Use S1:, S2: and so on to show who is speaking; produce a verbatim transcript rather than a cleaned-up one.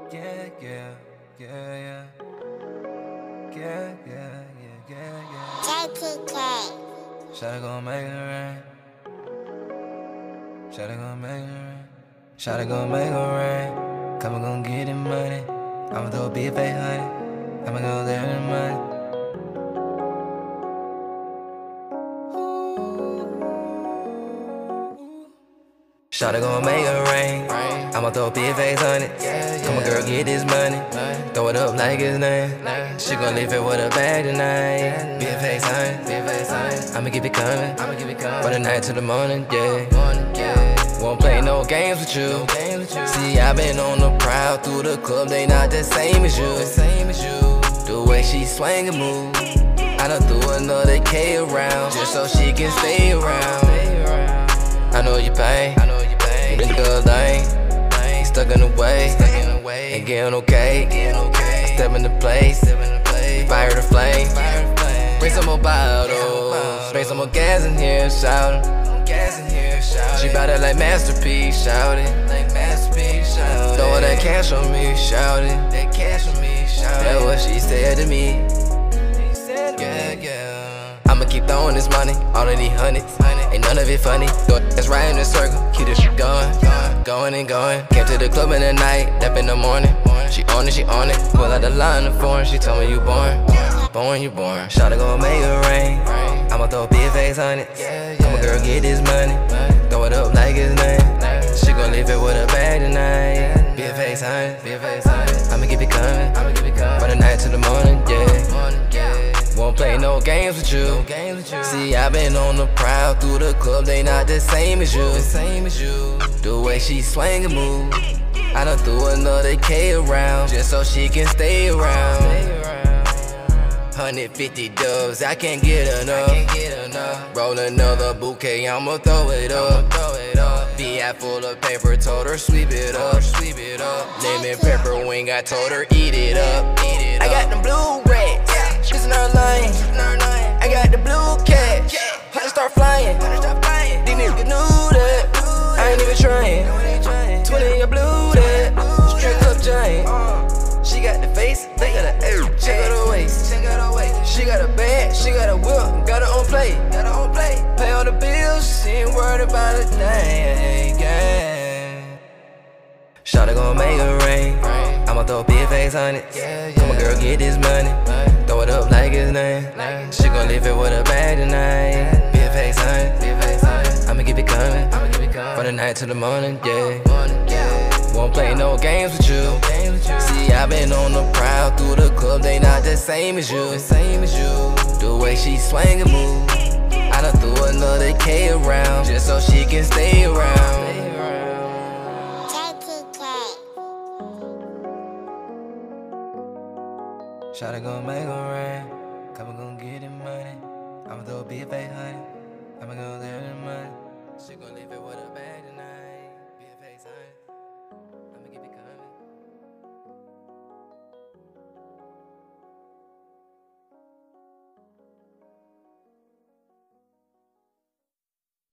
S1: Yeah, yeah, yeah, yeah. Yeah, yeah, yeah, yeah, yeah.
S2: J T K.
S1: Shawty gon' make it rain. Shawty gon' make it rain. Shawty gon' make it rain. Come and gon' get the money. I'ma throw a big fake honey. I'ma go there the money. Shawty gon' make it rain. I'ma throw a big face on it. Come on, girl, get this money. Throw it up like it's nothing. She gon' leave it with a bag tonight. Big face on it. I'ma keep it coming. From the night to the morning, yeah. Won't play no games with you. See, I been on the prowl through the club. They not the same as you. The way she swing and move. I done threw another K around just so she can stay around. I know you pain. Been good thing, stuck in the way, ain't getting okay. Step in the place, fire the flame. Bring some more bottles, bring some more gas in here, shout it. She bout it like masterpiece, shout it. Throwing that cash on me, shout it. That's what she said to me. Yeah, yeah. I'ma keep throwing this money, all of these hundreds. Ain't none of it funny. Go that's right in the circle, keep this shit going, going and going. Came to the club in the night, left in the morning. She on it, she on it. Pull out the line of foreign, she told me you born, born you born. Shawty gon' make it rain. I'ma throw a big face on it. Come on, girl, get this money. Throw it up like it's nothing. She gon' leave it with a bag tonight. Big face on it. I'ma keep it coming. From the night to the morning, yeah. Won't play no games with you. See, I been on the prowl through the club. They not the same as you. The way she swing and move. I done threw another K around just so she can stay around. one hundred fifty dubs, I can't get enough. Roll another bouquet, I'ma throw it up. V I full of paper, told her sweep it up. Lemon pepper wing, I told her eat it up. I got them blue rats, she's in her lane. I got the blue cash, hundred start flying. These niggas knew that, I ain't even trying. Twenty of blue that, straight up giant. She got the face, they got a air, check out her waist. She got a bag, she got a whip, got her own plate. Pay all the bills, she ain't worried about a thing. Yeah. Shawty gon' make it rain. I'ma throw a big face on it. Come on, girl, get this money. Throw it up like it's nothing. She gon' leave it with a bag tonight. Big face on it. I'ma keep it coming. From the night to the morning, yeah. Won't play no games with you. See, I been on the prowl through the club. They not the same as you. The way she swing and move. I done threw another K around just so she can stay around.
S2: J T K.
S1: Shawty gon' make it rain. Come and gon' get the money. I'ma throw a big fake honey. I'ma go there the money. She gon' leave it with a bag.